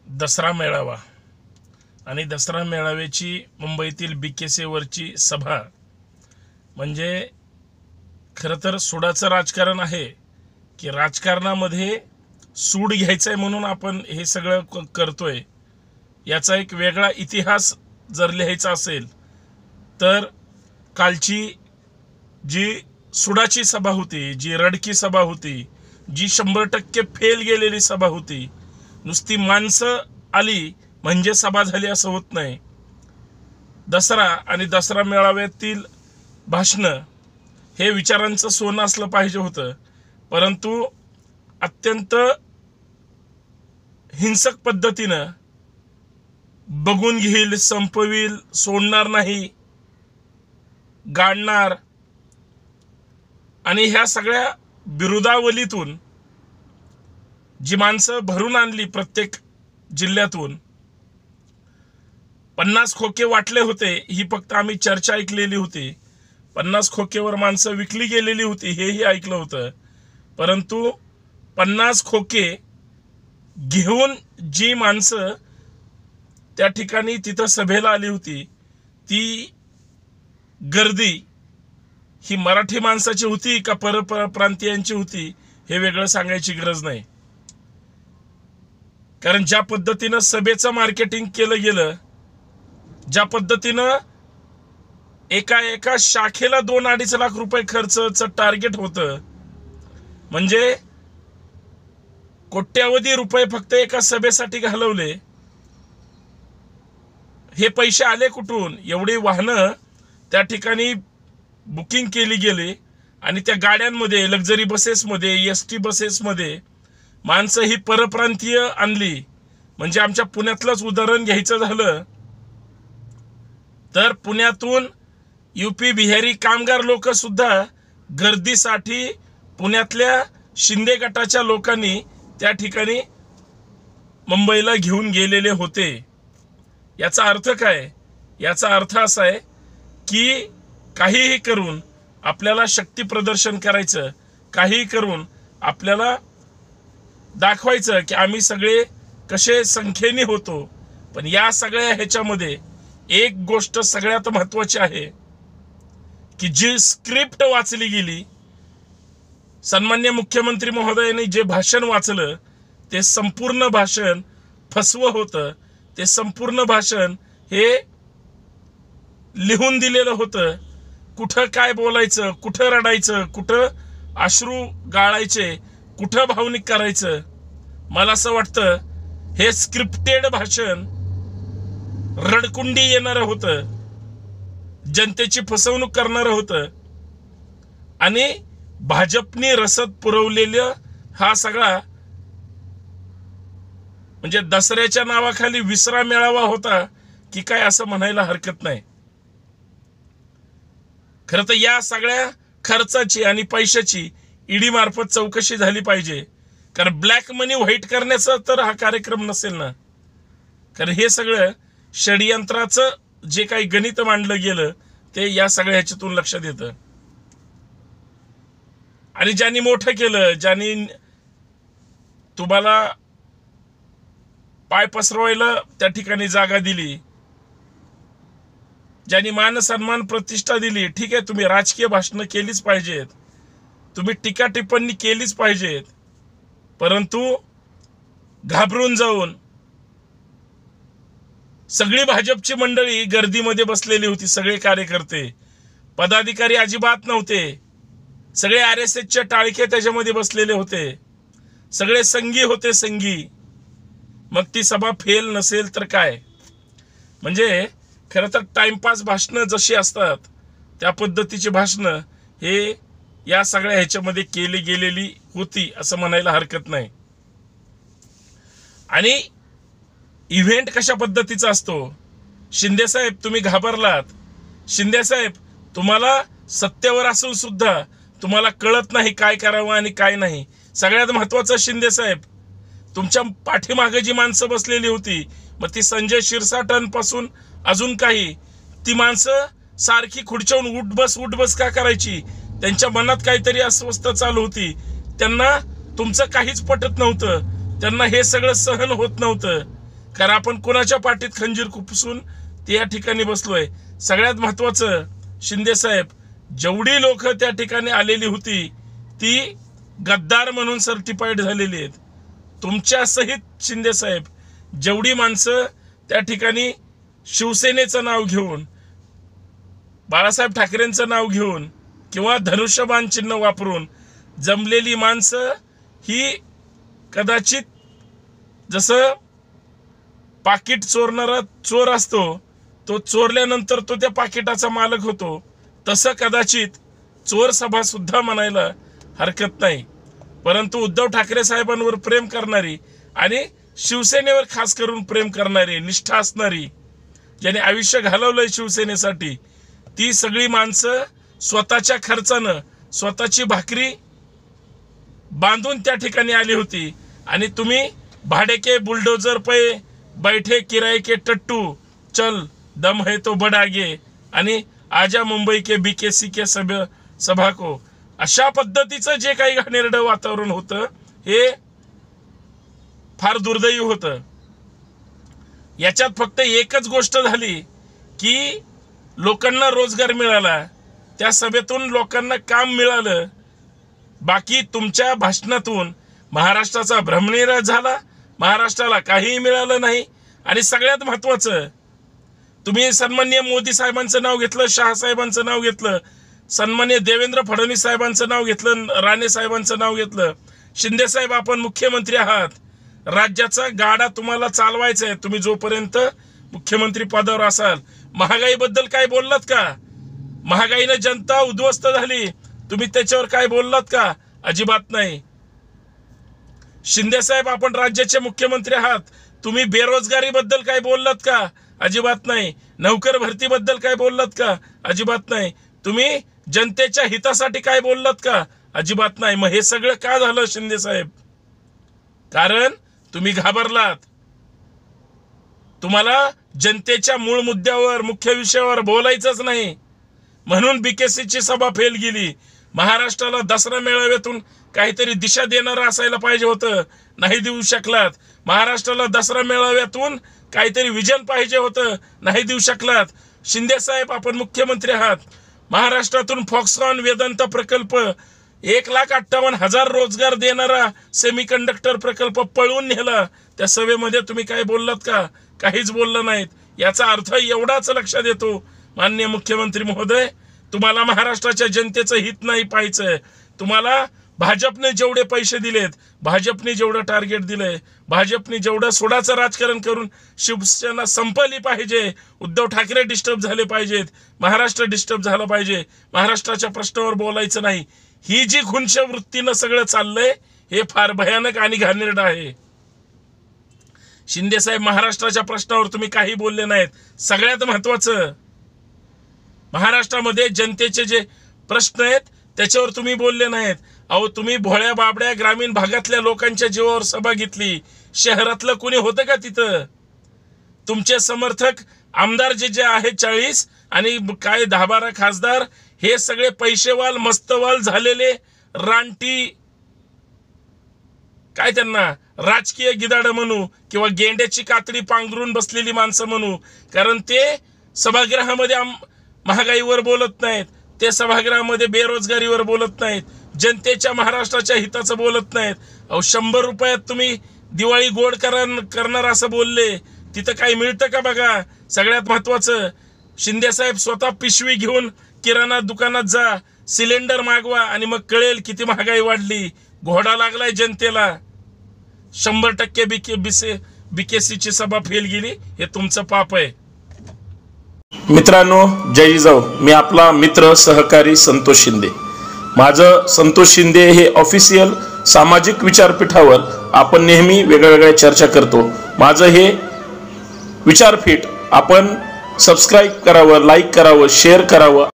दसरा मेळावा आणि दसरा मेळाव्याची मुंबईतील BKC वरची सभा म्हणजे खरं तर सूडाचं राजकारण आहे की राजकारणामध्ये सूड घ्यायचं आहे म्हणून आपण हे सगळं करतोय। याचा एक वेगळा इतिहास जर लिहायचा असेल तर कालची जी सुडाची सभा होती, जी रडकी सभा होती, जी 100% फेल गेलेली सभा होती, नुसती माणसं आली म्हणजे सभा झाली असं होत नाही। दसरा आणि दसरा मेळाव्यातील भाषणं हे विचारांचं सोनं असलं पाहिजे होतं, परंतु अत्यंत हिंसक पद्धतीनं बघून घेईल, संपविल, सोडणार नाही, गाडणार आणि ह्या सगळ्या बिरुदावलीतून जी माणसं भरून आणली प्रत्येक जिल्ह्यातून 50 खोके वाटले होते, ही फक्त आम्ही चर्चा ऐकलेली होती। 50 खोकेवर माणसं विकली गेलेली होती हेही ऐकलं होतं, परंतु 50 खोके घेऊन जी माणसं त्या ठिकाणी तिथं सभेला आली होती, ती गर्दी ही मराठी माणसाची होती का परप्रांतीयांची होती हे वेगळं सांगायची गरज नाही। कारण ज्या पद्धतीनं सभेचं मार्केटिंग केलं गेलं, ज्या पद्धतीनं एका शाखेला 2-2.5 लाख रुपये खर्चाचं टार्गेट होतं, म्हणजे कोट्यावधी रुपये फक्त एका सभेसाठी घालवले। हे पैसे आले कुठून? एवढी वाहनं त्या ठिकाणी बुकिंग केली गेली आणि त्या गाड्यांमध्ये, लक्झरी बसेसमध्ये, ST बसेसमध्ये माणसं ही परप्रांतीय आणली। म्हणजे आमच्या पुण्यातलंच उदाहरण घ्यायचं झालं तर पुण्यातून UP बिहारी कामगार लोक सुद्धा गर्दीसाठी पुण्यातल्या शिंदे गटाच्या लोकांनी त्या ठिकाणी मुंबईला घेऊन गेलेले होते। याचा अर्थ काय? याचा अर्थ असा आहे की काहीही करून आपल्याला शक्ती प्रदर्शन करायचं, काहीही करून आपल्याला दाखवायचं की आम्ही सगळे कसे संख्येने होतो। पण या सगळ्या ह्याच्यामध्ये एक गोष्ट सगळ्यात महत्त्वाची आहे की जी स्क्रिप्ट वाचली गेली, सन्माननीय मुख्यमंत्री महोदयांनी जे भाषण वाचलं ते संपूर्ण भाषण फसवं होतं। ते संपूर्ण भाषण हे लिहून दिलेलं होतं। कुठं काय बोलायचं, कुठं रडायचं, कुठं अश्रू गाळायचे, कुठं भावनिक करायचं, मला असं वाटतं हे स्क्रिप्टेड भाषण रडकुंडी येणारं होतं, जनतेची फसवणूक करणारं होतं आणि भाजपने रसद पुरवलेलं हा सगळा म्हणजे दसऱ्याच्या नावाखाली विसरा मेळावा होता की काय असं म्हणायला हरकत नाही। खरं तर या सगळ्या खर्चाची आणि पैशाची ईडी मार्फत चौकशी झाली पाहिजे, कारण ब्लॅक मनी व्हाईट करण्याचा तर हा कार्यक्रम नसेल ना। कारण हे सगळं षडयंत्राचं जे काही गणित मांडलं गेलं ते या सगळ्या ह्याच्यातून लक्षात येतं। आणि ज्यांनी मोठं केलं, ज्यांनी तुम्हाला पाय पसरवायला त्या ठिकाणी जागा दिली, ज्यांनी मान सन्मान प्रतिष्ठा दिली, ठीक आहे, तुम्ही राजकीय भाषणं केलीच पाहिजेत, तुम्ही टीका टिप्पणी केलीच पाहिजेत, परंतु घाबरून जाऊन सगळी भाजपची मंडळी गर्दीमध्ये बसलेली होती। सगळे कार्यकर्ते, पदाधिकारी अजिबात नव्हते, सगळे RSSचे टाळके त्याच्यामध्ये बसलेले होते, सगळे संघी होते, संघी। मग ती सभा फेल नसेल तर काय? म्हणजे खरं तर टाइमपास भाषणं जशी असतात त्या पद्धतीची भाषणं हे या सगळ्या ह्याच्यामध्ये केली गेलेली होती असं म्हणायला हरकत नाही। आणि इव्हेंट कशा पद्धतीचा असतो? शिंदे साहेब तुम्ही घाबरलात, शिंदे साहेब तुम्हाला सत्तेवर असून सुद्धा तुम्हाला कळत नाही काय करावं आणि काय नाही। सगळ्यात महत्त्वाचं शिंदे साहेब, तुमच्या पाठीमागे जी माणसं बसलेली होती, मग ती संजय शिरसाटांपासून अजून काही, ती माणसं सारखी खुर्च्यावरून उठ बस का करायची? त्यांच्या मनात काहीतरी अस्वस्थ चालू होती, त्यांना तुमचं काहीच पटत नव्हतं, त्यांना हे सगळं सहन होत नव्हतं। कारण आपण कोणाच्या पाठीत खंजीर खुपसून ते या ठिकाणी बसलोय। सगळ्यात महत्त्वाचं, शिंदे साहेब, जेवढी लोक त्या ठिकाणी आलेली होती ती गद्दार म्हणून सर्टिफाईड झालेली आहेत। तुमच्या सहित शिंदे साहेब जेवढी माणसं त्या ठिकाणी शिवसेनेचं नाव घेऊन, बाळासाहेब ठाकरेंचं नाव घेऊन किंवा धनुष्यबाण चिन्ह वापरून जमलेली माणसं ही कदाचित जसं पाकिट चोरणारा चोर असतो, तो चोरल्यानंतर तो त्या पाकिटाचा मालक होतो, तसं कदाचित चोर सभा सुद्धा म्हणायला हरकत नाही। परंतु उद्धव ठाकरे साहेबांवर प्रेम करणारी आणि शिवसेनेवर खास करून प्रेम करणारी, निष्ठा असणारी, ज्याने आयुष्य घालवलंय शिवसेनेसाठी, ती सगळी माणसं स्वतःच्या खर्चानं स्वतःची भाकरी बांधून त्या ठिकाणी आली होती। आणि तुम्ही भाड़े के बुलडोजर पे बैठे किराए के टट्टू, चल दम है तो बढ़ आगे, आणि आजा मुंबई के बीकेसी के सभा को, अशा पद्धतीचं जे काही घाणेरडं वातावरण होतं हे फार दुर्दैवी होतं। याच्यात फक्त एकच गोष्ट झाली की लोकांना रोजगार मिळाला, त्या सभेतून लोकांना काम मिळालं। बाकी तुमच्या भाषणातून महाराष्ट्राचा भ्रमनिरास झाला, महाराष्ट्राला काहीही मिळालं नाही। आणि सगळ्यात महत्त्वाचं, तुम्ही सन्माननीय मोदी साहेबांचं नाव घेतलं, शाह साहेबांचं नाव घेतलं, सन्माननीय देवेंद्र फडणवीस साहेबांचं नाव घेतलं, राणे साहेबांचं नाव घेतलं। शिंदे साहेब, आपण मुख्यमंत्री आहात, राज्याचा गाडा तुम्हाला चालवायचा आहे। तुम्ही जोपर्यंत मुख्यमंत्री पदावर असाल, महागाईबद्दल काय बोललात का? महागाईने जनता उद्ध्वस्त झाली, तुम्ही त्याच्यावर काय बोललात का? अजिबात नाही। शिंदे साहेब, आपण राज्याचे मुख्यमंत्री आहात, तुम्ही बेरोजगारीबद्दल काय बोललात का? अजिबात नाही। नोकर भरतीबद्दल काय बोललात का? अजिबात नाही। तुम्ही जनतेच्या हितासाठी काय बोललात का? अजिबात नाही। मग हे सगळं का झालं शिंदे साहेब? कारण तुम्ही घाबरलात। तुम्हाला जनतेच्या मूळ मुद्द्यावर, मुख्य विषयावर बोलायचंच नाही, म्हणून बीकेसीची सभा फेल गेली। महाराष्ट्राला दसरा मेळाव्यातून काहीतरी दिशा देणारा असायला पाहिजे होतं, नाही देऊ शकलात। महाराष्ट्राला दसरा मेळाव्यातून काहीतरी विजन पाहिजे होतं, नाही देऊ शकलात। शिंदे साहेब, आपण मुख्यमंत्री आहात, महाराष्ट्रातून फॉक्सकॉन वेदांत प्रकल्प 1,58,000 रोजगार देणारा सेमीकंडक्टर प्रकल्प पळवून नेला। त्या सभेमध्ये तुम्ही काय बोललात का? काहीच बोललं नाहीत। याचा अर्थ एवढाच लक्षात येतो, माननीय मुख्यमंत्री महोदय, तुम्हाला महाराष्ट्राच्या जनतेचं हित नाही पाहायचंय। तुम्हाला भाजपने जेवढे पैसे दिलेत, भाजपने जेवढं टार्गेट दिलंय, भाजपने जेवढं सोडाचं राजकारण करून शिवसेना संपली पाहिजे, उद्धव ठाकरे डिस्टर्ब झाले पाहिजेत, महाराष्ट्र डिस्टर्ब झालं पाहिजे, महाराष्ट्राच्या प्रश्नावर बोलायचं नाही, ही जी खुंच वृत्तीनं सगळं चाललंय हे फार भयानक आणि घाणेरडं आहे। शिंदे साहेब, महाराष्ट्राच्या प्रश्नावर तुम्ही काही बोलले नाहीत। सगळ्यात महत्त्वाचं, महाराष्ट्रामध्ये जनतेचे जे प्रश्न आहेत त्याच्यावर तुम्ही बोलले नाहीत। अहो, तुम्ही भोळ्या बाबड्या ग्रामीण भागातल्या लोकांच्या जीवावर सभा घेतली, शहरातलं कोणी होतं का तिथं? तुमचे समर्थक आमदार जे आहेत 40 आणि काय 10-12 खासदार, हे सगळे पैसेवाल, मस्तवाल झालेले रानटी, काय त्यांना राजकीय गिदाडं म्हणू किंवा गेंड्याची कातडी पांघरून बसलेली माणसं म्हणू, कारण ते सभागृहामध्ये महागाईवर बोलत नाहीत, ते सभागृहामध्ये बेरोजगारीवर बोलत नाहीत, जनतेच्या महाराष्ट्राच्या हिताचं बोलत नाहीत। अहो, 100 रुपयात तुम्ही दिवाळी गोड करणार असं बोलले, तिथं काही मिळतं का बघा। सगळ्यात महत्त्वाचं, शिंदे साहेब, स्वतः पिशवी घेऊन किराणा दुकानात जा, सिलेंडर मागवा, आणि मग कळेल किती महागाई वाढली। घोडा लागलाय जनतेला। 100% बीकेसीची सभा फेल गेली, हे तुमचं पाप आहे। मित्रांनो, जय जिजाऊ। मी आपला मित्र सहकारी संतोष शिंदे। माझं संतोष शिंदे हे ऑफिशियल सामाजिक विचारपीठावर आपण नेहमी वेगवेगळ्या चर्चा करतो। माझं हे विचारपीठ आपण सबस्क्राईब करावं, लाईक करावं, शेअर करावं।